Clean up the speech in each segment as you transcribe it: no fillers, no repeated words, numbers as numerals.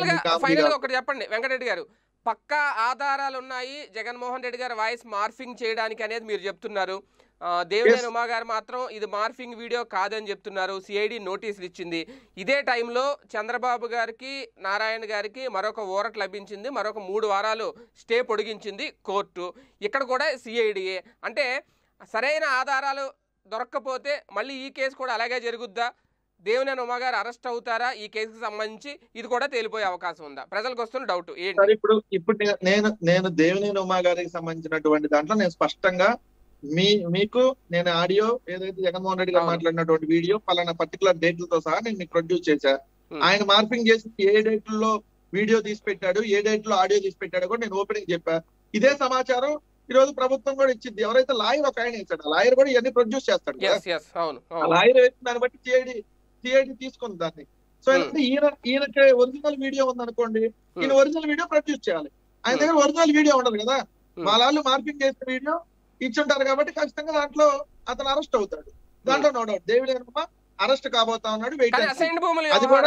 Final గా ఒకటి చెప్పండి వెంకటరెడ్డి గారు, పక్కా ఆధారాలు ఉన్నాయి జగన్మోహన్ రెడ్డి గారు వాయిస్ మార్ఫింగ్ చేయడానికి అనేది మీరు చెప్తున్నారు. దేవినేని ఉమా గారు మాత్రం ఇది మార్ఫింగ్ వీడియో కాదని చెప్తున్నారు. సిఐడి నోటీసులు ఇచ్చింది. ఇదే టైంలో చంద్రబాబు గారికి నారాయణ గారికి మరొక ఊరట లభించింది. మరొక 3 వారాలు స్టే పొడిగించింది కోర్టు. ఇక్కడ కూడా సిఐడియే. అంటే సరైన ఆధారాలు దొరక్కపోతే మళ్ళీ ఈ కేసు కూడా అలాగే జరుగుద్దా? దేవినేని ఉమా గారు అరెస్ట్ అవుతారా? ఈ కేసుకు సంబంధించి ఇది కూడా తేలిపోయే అవకాశం ఉందా? ప్రజలకు వస్తున్న డౌట్ ఏంటి? ఇప్పుడు నేను దేవినేని ఉమా గారికి సంబంధించినటువంటి దాంట్లో నేను స్పష్టంగా మీకు నేను ఆడియో ఏదైతే జగన్మోహన్ రెడ్డి గారు మాట్లాడినటువంటి వీడియో పలానా పర్టికులర్ డేట్లతో సహా నేను మీకు ప్రొడ్యూస్ చేశా. ఆయన మార్పింగ్ చేసి ఏ డేట్లలో వీడియో తీసి పెట్టాడు, ఏ డేట్ లో ఆడియో తీసి పెట్టాడో కూడా నేను ఓపెనింగ్ చెప్పా. ఇదే సమాచారం ఈ రోజు ప్రభుత్వం కూడా ఇచ్చింది. ఎవరైతే లాయర్ ఒక ఆయన ఇచ్చాడు, ఆ లాయర్ కూడా ఇవన్నీ ప్రొడ్యూస్ చేస్తాడు. ఆ లాయర్ వేసిన దాన్ని బట్టి సిఐడి తీసుకుంది దాన్ని. సో ఏంటంటే ఈయనకి ఒరిజినల్ వీడియో ఉందనుకోండి, ఈయన ఒరిజినల్ వీడియో ప్రొడ్యూస్ చేయాలి. ఆయన దగ్గర ఒరిజినల్ వీడియో ఉండదు కదా, వాళ్ళు మార్పింగ్ చేసిన వీడియో ఇచ్చుంటారు కాబట్టి ఖచ్చితంగా దాంట్లో అతను అరెస్ట్ అవుతాడు. దాంట్లో no doubt Devineni Uma arrest కాబోతా ఉన్నాడు. అసైన్డ్ భూముల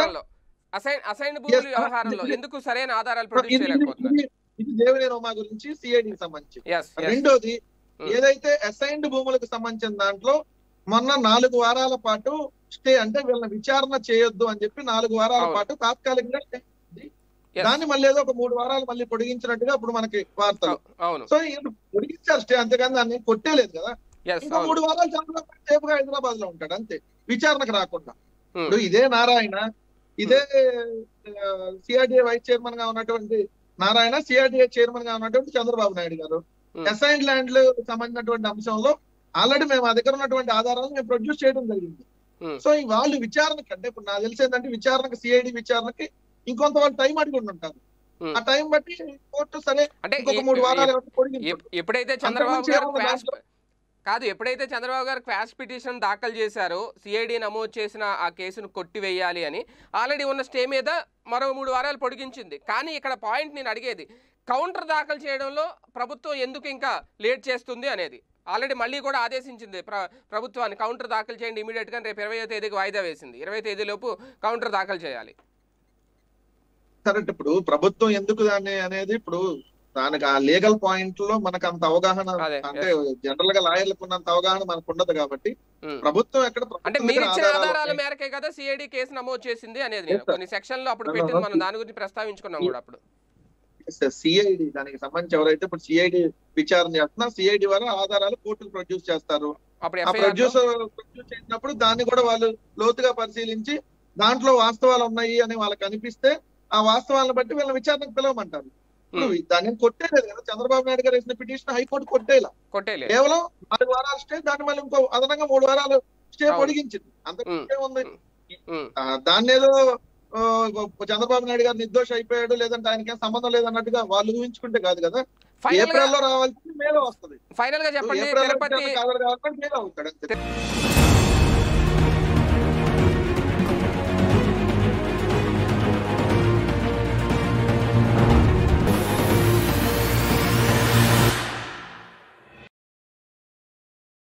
వ్యవహారంలో ఎందుకు సరైన ఆధారాలు ప్రొడ్యూస్ చేయలేకపోతున్నారు? ఇది దేవినేని ఉమా గురించి సిఐడికి సంబంధించి. రెండోది ఏదైతే అసైన్డ్ భూములకు సంబంధించిన దాంట్లో మొన్న 4 వారాల పాటు స్టే, అంటే వీళ్ళని విచారణ చేయొద్దు అని చెప్పి 4 వారాల పాటు తాత్కాలికంగా స్టే, దాన్ని మళ్ళీ ఏదో ఒక 3 వారాలు మళ్ళీ పొడిగించినట్టుగా ఇప్పుడు మనకి వార్తలు. సో పొడిగించారు స్టే, అంతేగాని దాన్ని కొట్టేలేదు కదా. ఇంకా 3 వారాలు చంద్రబాబు సేపుగా హైదరాబాద్ లో ఉంటాడు అంతే, విచారణకు రాకుండా. ఇప్పుడు ఇదే నారాయణ, ఇదే సిఆర్డిఏ వైస్ చైర్మన్ గా ఉన్నటువంటి నారాయణ, సిఆర్డిఏ చైర్మన్ గా ఉన్నటువంటి చంద్రబాబు నాయుడు గారు అసైన్డ్ ల్యాండ్ సంబంధించినటువంటి అంశంలో ఆల్రెడీ మేము ఆ దగ్గర ఉన్నటువంటి ఆధారాలను మేము ప్రొడ్యూస్ చేయడం జరిగింది. సో వాళ్ళు విచారణకి, అంటే ఇప్పుడు నాకు తెలిసి ఏంటంటే విచారణకి, సిఐడి విచారణకి ఇంకొంత వాళ్ళు టైం అడిగి ఉంటారు. ఆ టైం బట్టి కోర్టు సరే ఇంకొక 3 వారాలు ఎప్పుడైతే చంద్రబాబు గారు క్వాష్ పిటిషన్ దాఖలు చేశారో సిఐడి నమోదు చేసిన ఆ కేసును కొట్టివేయాలి అని, ఆల్రెడీ ఉన్న స్టే మీద మరో 3 వారాలు పొడిగించింది. కానీ ఇక్కడ పాయింట్ నేను అడిగేది, కౌంటర్ దాఖలు చేయడంలో ప్రభుత్వం ఎందుకు ఇంకా లేట్ చేస్తుంది అనేది. ఆల్రెడీ మళ్ళీ కూడా ఆదేశించింది ప్రభుత్వాన్ని, కౌంటర్ దాఖలు చేయండి ఇమీడియట్ గా. రేపు 20వ తేదీకి వాయిదా వేసింది. 20వ తేదీలోపు కౌంటర్ దాఖలు చేయాలి. కరెక్ట్. ఇప్పుడు ప్రభుత్వం ఎందుకు దాన్ని అనేది, ఇప్పుడు దానికి ఆ లీగల్ పాయింట్ లో మనకు అంత అవగాహన, అంటే జనరల్ గా లాయర్లకు ఉన్నంత అవగాహన మనకు ఉండదు కాబట్టి ప్రభుత్వం ఎక్కడ, అంటే మీరు ఇచ్చిన ఆధారాల మేరకే కదా సిఐడి కేసు నమోదు చేసింది అనేది కొన్ని సెక్షన్ లో అప్పుడు పెట్టింది. మనం దాని గురించి ప్రస్తావించుకున్నాం కూడా అప్పుడు. సిఐడి దానికి సంబంధించి ఎవరైతే ఇప్పుడు సిఐడి విచారణ చేస్తున్నా, సిఐడి వారు ఆధారాలు కోర్టుకు ప్రొడ్యూస్ చేస్తారు. ప్రొడ్యూస్ చేసినప్పుడు దాన్ని కూడా వాళ్ళు లోతుగా పరిశీలించి దాంట్లో వాస్తవాలు ఉన్నాయి అని వాళ్ళకి అనిపిస్తే ఆ వాస్తవాలను బట్టి వీళ్ళ విచారణకు పిలవమంటారు. ఇప్పుడు దాన్ని కొట్టేలేదు కదా, చంద్రబాబు నాయుడు గారు వేసిన పిటిషన్ హైకోర్టు కొట్టేలా, కేవలం 4 వారాలు స్టే, దాని మళ్ళీ ఇంకో అదనంగా 3 వారాలు స్టే పొడిగించింది. అంతకంటే ఉంది. దాన్ని ఏదో చంద్రబాబు నాయుడు గారు నిర్దోష అయిపోయాడు, లేదంటే ఆయనకేం సంబంధం లేదన్నట్టుగా వాళ్ళు ఊహించుకుంటే కాదు కదా. ఏప్రిల్ లో రావాల్సింది మేలో వస్తుంది. ఫైనల్ గా చెప్పండి, మేలో అవుతాడు అంతే.